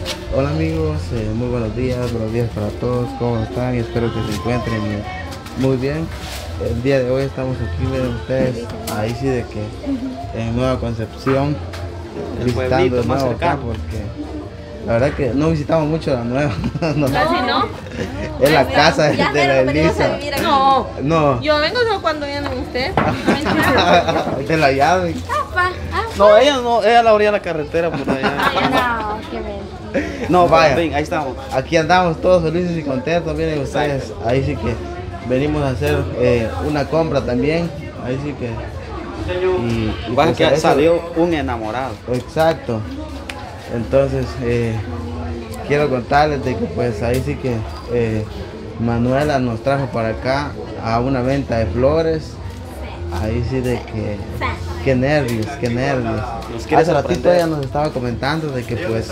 Hola amigos, muy buenos días para todos, ¿cómo están? Espero que se encuentren muy bien. El día de hoy estamos aquí, miren ustedes, ahí sí de que en Nueva Concepción, visitando de nuevo acá, porque la verdad que no visitamos mucho la nueva. No, ¿Casi no? Es la casa de la Elisa. No, yo vengo solo cuando vienen ustedes. De la llave. No, ella la orilla de la carretera por allá. No, qué bien. No, vaya, ven, ahí estamos. Aquí andamos todos felices y contentos, miren ustedes, ahí sí que venimos a hacer una compra también, ahí sí que... Y Baja pues que eso, salió un enamorado. exacto, entonces quiero contarles de que pues ahí sí que Manuela nos trajo para acá a una venta de flores, ahí sí de que... Qué nervios, qué nervios. Hace ratito ella nos estaba comentando de que pues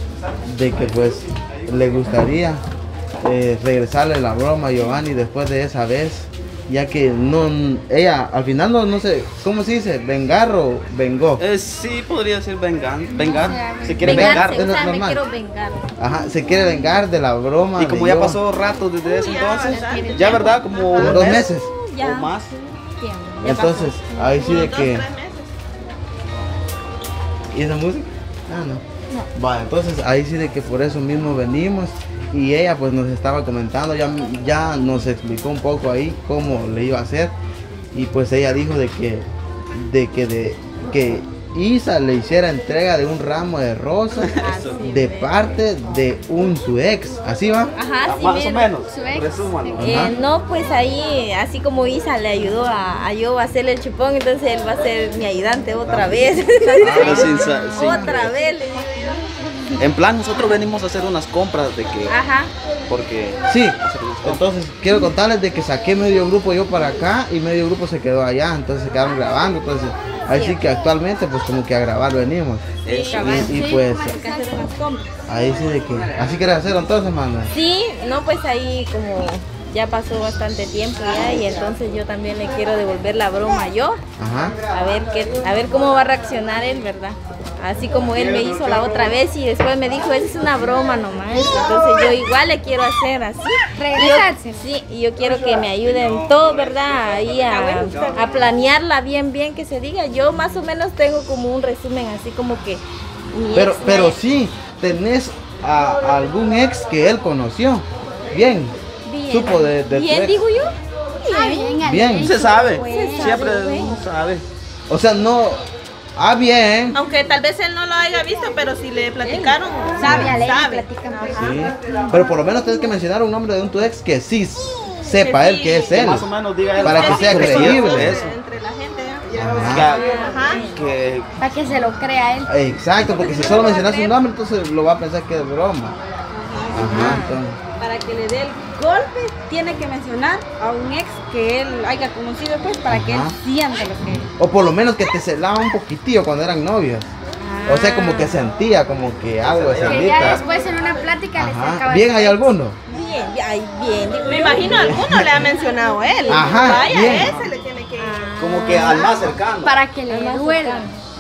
le gustaría regresarle la broma a Giovanni después de esa vez, ya que ella al final no sé, ¿cómo se dice? ¿Vengar o vengó? Sí, podría ser vengar. Se quiere Vengarse, vengar. o sea, me normal. quiero vengar. Ajá, se quiere vengar de la broma. Y como de ya Giovanni. pasó rato desde ese entonces, ya verdad, como un 2 mes meses. Ya. o más. Tiempo. Entonces, ahí sí de que... ¿Y esa música? Ah, no. Vale, entonces ahí sí de que por eso mismo venimos y ella pues nos estaba comentando, ya nos explicó un poco ahí cómo le iba a hacer y pues ella dijo de que Isa le hiciera entrega de un ramo de rosas de parte de su ex, ¿así va? Ajá, sí, Más o menos. su ex. Resúmalo. Ajá. No, pues ahí, así como Isa le ayudó a yo a hacerle el chupón, entonces él va a ser mi ayudante otra vez. Otra vez, le digo yo. En plan, nosotros venimos a hacer unas compras de que... Ajá. Porque... Sí, entonces quiero contarles de que saqué medio grupo yo para acá y medio grupo se quedó allá, entonces se quedaron grabando, entonces ahí sí que actualmente pues como que a grabar venimos. Y pues Hay que hacer unas compras. ahí sí de que, así quieres hacerlo entonces, manda. Sí, no, pues ahí como ya pasó bastante tiempo ya y entonces yo también le quiero devolver la broma yo. Ajá. A ver cómo va a reaccionar él, ¿verdad? Así como él me hizo la otra vez y después me dijo, esa es una broma nomás. Entonces yo igual le quiero hacer así. Regresarse. Sí, y yo quiero que me ayuden todo, ¿verdad? Ahí a planearla bien, que se diga. Yo más o menos tengo como un resumen así como que... Pero sí, tenés a algún ex que él conoció. Bien. Supo de tu Bien, ex. digo yo. Bien. Se sabe, Se siempre sabe, uno sabe. O sea, no. Ah, bien. Aunque tal vez él no lo haya visto, pero si le platicaron, Sabe. sabe. Sí. Pero por lo menos tienes que mencionar un nombre de tu ex que sí sepa Que él sí. que es él. Más o menos diga él. Para que sea creíble. Eso. Entre la gente. Ajá. Que Para que se lo crea él. Exacto, porque si solo mencionas un nombre, entonces lo va a pensar que es broma. Ajá, entonces. Para que le dé el golpe, tiene que mencionar a un ex que él haya conocido, pues, para que él Ajá. sienta lo que... O por lo menos que te celaba un poquitillo cuando eran novios. O sea, como que sentía como que algo de Que ya celita. después en una plática les Ajá. acaba ¿Bien hay alguno? Bien, bien, digo Me yo. imagino alguno le ha mencionado él. Ajá, Vaya, bien. ese le tiene que... como que al más cercano. para que le duela.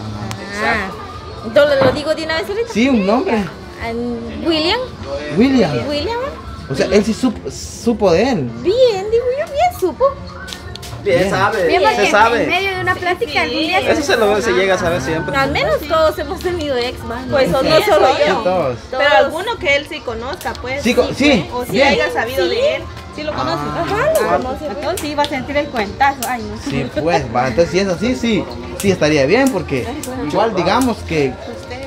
Ah, entonces lo digo de una vez ahorita. Sí, un nombre. William. William. William. O sea, él sí supo de él. Bien, digo yo, bien supo. Bien sabe, Bien, porque se en sabe. medio de una plática algún día Eso se llega a saber siempre. Al menos todos hemos tenido ex, man. Pues no Sí, solo sí, yo. todos. Pero alguno que él sí conozca, pues. Sí, sí, O si bien. haya sabido de él. ¿Sí lo conoces? Ajá, lo conoce. Entonces sí va a sentir el cuentazo. Ay, no. Sí, pues, va, entonces si es así, sí estaría bien, porque igual digamos que...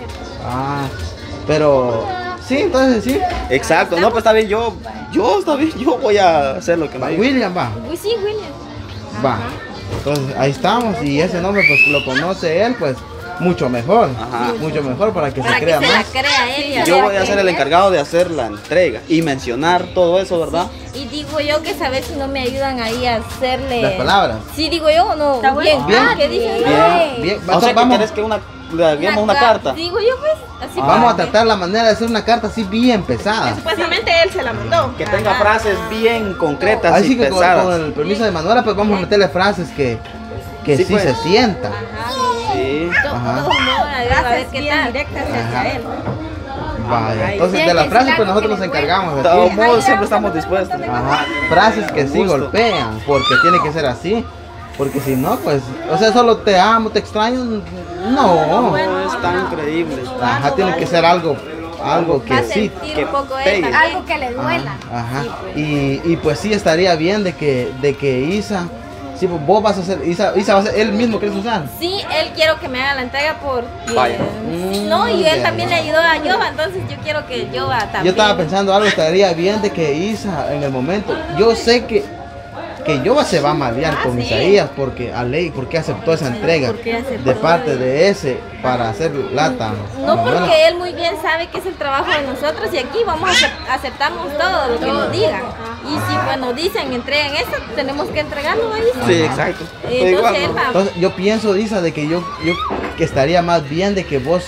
Ah, pero... Sí, entonces sí. Exacto, no, pues está bien, yo está bien, yo voy a hacer lo que me diga. William va. Sí, William. Va. Entonces ahí estamos y ese nombre pues lo conoce él, pues mucho mejor. Ajá. Mucho mejor para que Para se que crea se la más. crea él. y Yo vea voy a que- ser el encargado de hacer la entrega y mencionar todo eso, ¿verdad? Y digo yo que saber si no me ayudan ahí a hacerle... Las palabras. Sí, digo yo o no. Está bueno. Bien, Bien. ¿qué dicen? Bien, bien. O sea, Entonces, que vamos, quieres que le hagamos una carta. Digo yo pues, así vamos a como- tratar la manera de hacer una carta así bien pesada. Supuestamente él se la mandó. Que tenga frases bien concretas Así y que con pesadas. el permiso de Manuela pues vamos a meterle frases que Sí, sí pues. se sienta. Ajá. Sí. To- Ajá. todos modos, a ver Frases qué bien tal. directas Ajá. hacia él. Vaya, entonces de las frases pues nosotros nos encargamos. De todos aquí. modos, siempre estamos dispuestos. Ajá, frases que sí golpean, porque tiene que ser así. Porque si no, pues, o sea, solo te amo, te extraño, no. No es tan increíble. Ajá, tiene que ser algo que Va a sí. sentir que un poco él pegue. también. Algo que le duela. Ajá. Y pues sí estaría bien de que Isa, sí, pues vos vas a hacer, Isa va a ser él mismo, ¿quieres usar? Sí, él quiero que me haga la entrega porque... Vaya. No, y él también le ayudó a Yoba, entonces yo quiero que Yoba también... Yo estaba pensando algo, estaría bien de que Isa en el momento, yo sé que Yoba se va a malear con Isaías porque aceptó esa entrega ¿Por qué aceptó? de parte de ese para hacer lata. No, porque él muy bien sabe que es el trabajo de nosotros y aquí vamos a aceptamos todo lo que nos digan. Y si pues nos dicen entreguen eso, tenemos que entregarlo ahí. Sí, exacto. Entonces él va. Entonces yo pienso, Isa, de que yo que estaría más bien de que vos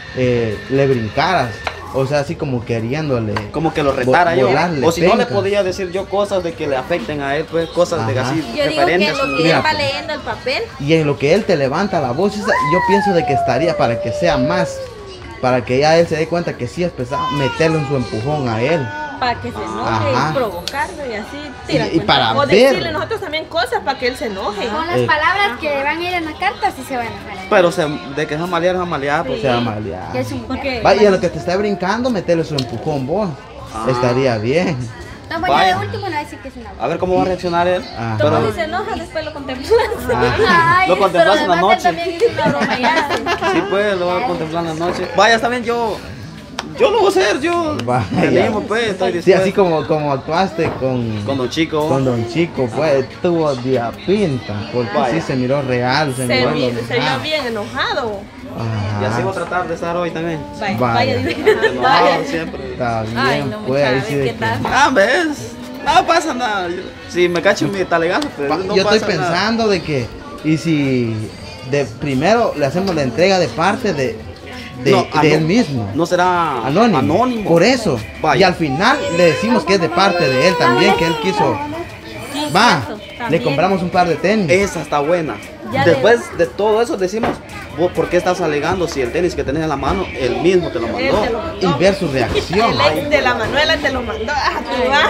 le brincaras. O sea, así como queriéndole. Como que lo retara yo. volarle O si no le penca. podía decir yo cosas de que le afecten a él, pues cosas de Ajá. así Yo digo que referentes. lo que él Mira, va pues. leyendo el papel, Y en lo que él te levanta la voz, yo pienso de que estaría para que sea más, para que ya él se dé cuenta que sí es pesado, meterle un su empujón a él. Para que se enoje Ajá. y provocarlo y así. tira Y cuenta. para o ver. decirle nosotros también cosas para que él se enoje. Con las palabras que van a ir en la carta, sí se van a enojar. Pero de que es malear, pues. Se va a malear. Que es un Porque Va, y a lo que te está brincando, meterle su empujón vos. Estaría bien. No, bueno, Vaya. de último no decir que es una A ver cómo va a reaccionar él. Ajá. como Pero si se enoja, después lo contemplas. Ajá. lo contemplas en la además él noche. también hizo una broma ya. Sí, pues, lo voy a contemplar en la noche. Vaya, está bien, yo lo voy a hacer, yo. Vaya. Me animo, pues, estoy Sí, dispuesto. así como actuaste con Con Don Chico. Don Chico, pues tuvo día pinta, porque Vaya. sí se miró real, se miró Se vio enojado. bien enojado. Ajá. Y así voy a tratar de estar hoy también. Vaya, Vaya. vaya, Enojado siempre. Está bien, Ay, no, pues, ahí mucha, sí de ¿qué que- tal? Ah, ves. No pasa nada. Si me cacho mi talegazo, pues no yo estoy pasa nada. pensando de que, y si de primero le hacemos la entrega de parte de No, él mismo. No será Anónimo. Por eso. Vaya. Y al final le decimos que es de parte de él también, que él quiso. Va, le compramos un par de tenis. Esa está buena. Ya Después de todo eso decimos, ¿vos por qué estás alegando si el tenis que tenés en la mano, él mismo te lo Él mandó? te lo mandó. Y ver su reacción. El ex de la Manuela te lo mandó. Ah, tú vas.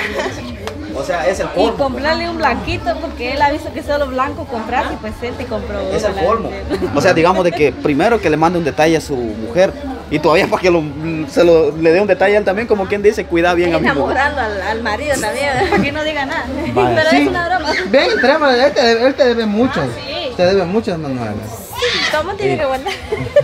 O sea, es el Y colmo. comprarle un blanquito porque él ha visto que solo blanco compras y pues él te compró. Es el la- colmo. O sea, digamos de que primero que le mande un detalle a su mujer y todavía para que le dé un detalle a él también, como quien dice, cuida bien a mi mujer. Enamorando al marido también. Para que no diga nada. Vaya, Pero sí. es una broma. Ven, tráemelo, él te debe mucho. sí. Te debe mucho, Manuela. ¿Cómo tiene que aguantar?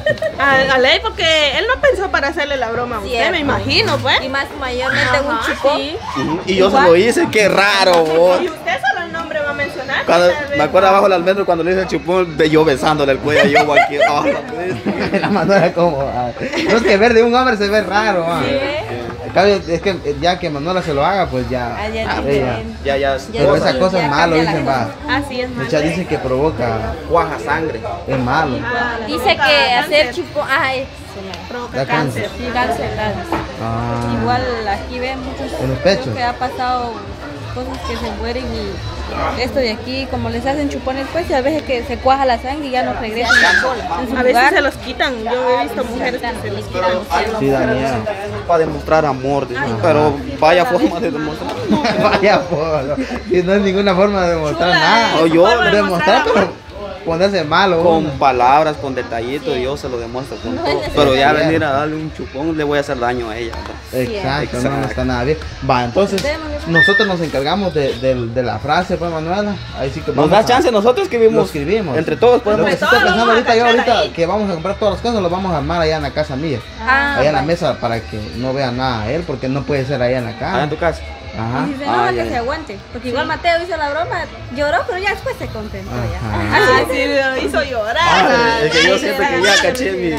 A ley porque él no pensó para hacerle la broma a usted, Cierto. me imagino, pues. Y más mayormente un Ajá, chupón. sí. Ujú. Y yo se lo hice, qué raro, vos. Y usted solo el nombre va a mencionar. Cuando, tal vez. me acuerdo abajo del almendro cuando le hice el chupón, yo besándole el cuello, yo aquí. Ah, la bestia. La Manuela como. No es que ver de un hombre se ve raro, En cambio, es que ya que Manuela se lo haga, pues ya. Ah, ya es ella. diferente. Ya, Ya Pero sí, esa cosa ya es malo, cambia la dicen, cosa. va. Así es, Muchas dicen que provoca, cuaja sangre. es malo. Dice que hacer chupón. Ah, eso. Provoca Da cáncer. cáncer. Sí, cáncer. Ah, Igual aquí ven muchos En los pechos. que ha pasado cosas que se mueren y esto de aquí, como les hacen chupones, pues y a veces que se cuaja la sangre y ya no regresan en su A veces lugar. se los quitan. Yo he visto mujeres que se los quitan. Sí, Daniel. Para demostrar amor, dice. Pero vaya forma de demostrar. Vaya, polo. Y no es ninguna forma de demostrar Chula, nada. No, yo forma de demostrar, demostrar pero ponerse malo. Con uno. palabras, con detallitos, yo se lo demuestro con todo. Pero ya venir a darle un chupón le voy a hacer daño a ella. ¿verdad? Exacto, no está nada bien. Va, entonces nosotros nos encargamos de la frase, pues, Manuela. Ahí sí que Nos vamos da a- chance, nosotros Lo escribimos. escribimos. Entre todos podemos. Lo que Pues estoy todo lo pensando vamos a ahorita, yo cachar ahorita ahí. que vamos a comprar todas las cosas, lo vamos a armar allá en la casa mía. Ah, Allá en la vale. mesa para que no vea nada a él, porque no puede ser allá en la Ah, casa. en tu casa. Ajá. Y si se enoja Ah, que ya, se ya. aguante. Porque igual Mateo hizo la broma, lloró, pero ya después se contentó ya. Ajá. Así lo hizo llorar. Ay, es que yo Ay, siento de que verdad. ya caché mi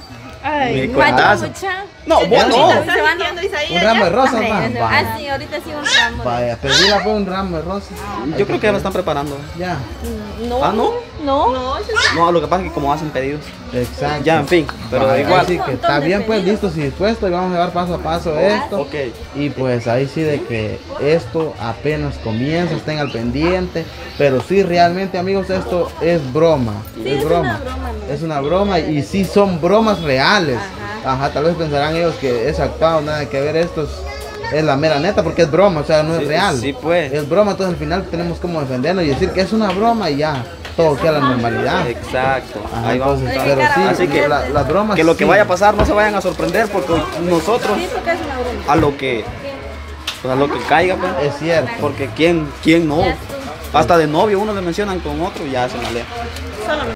Ay, cuentazo. Mucha. No, vos ¿Estás no. sintiendo, Isaías, Un ramo de ya? rosas, Hombre, va. ah, Vaya. sí, ahorita sí un ramo. Vaya, pedíla por un ramo de rosas. Yo creo que ya lo están preparando. Ya. No. Ah, ¿no? No. No, eso No, lo que pasa es que como hacen pedidos. Exacto. Ya, en fin. Pero Vaya, igual. sí que está bien, pues listos y dispuestos y vamos a llevar paso a paso esto. Ok. Y pues ahí sí de que esto apenas comienza, estén al pendiente. Pero sí, realmente, amigos, esto es broma. Sí, es es broma. una broma, ¿no? Es una broma y sí son bromas reales. Ajá, tal vez pensarán ellos que es actuado, nada que ver, esto es la mera neta, porque es broma, o sea, no es real. Sí, pues. Es broma, entonces al final tenemos como defendernos y decir que es una broma y ya, todo queda a la normalidad. Exacto. Ajá, Ahí vamos. entonces, pero sí, Así que las bromas que lo que sí. vaya a pasar no se vayan a sorprender porque nosotros Sí, porque es una broma. a lo que caiga, pues. Es cierto. Porque quién no. Hasta de novio uno le mencionan con otro y ya se malea.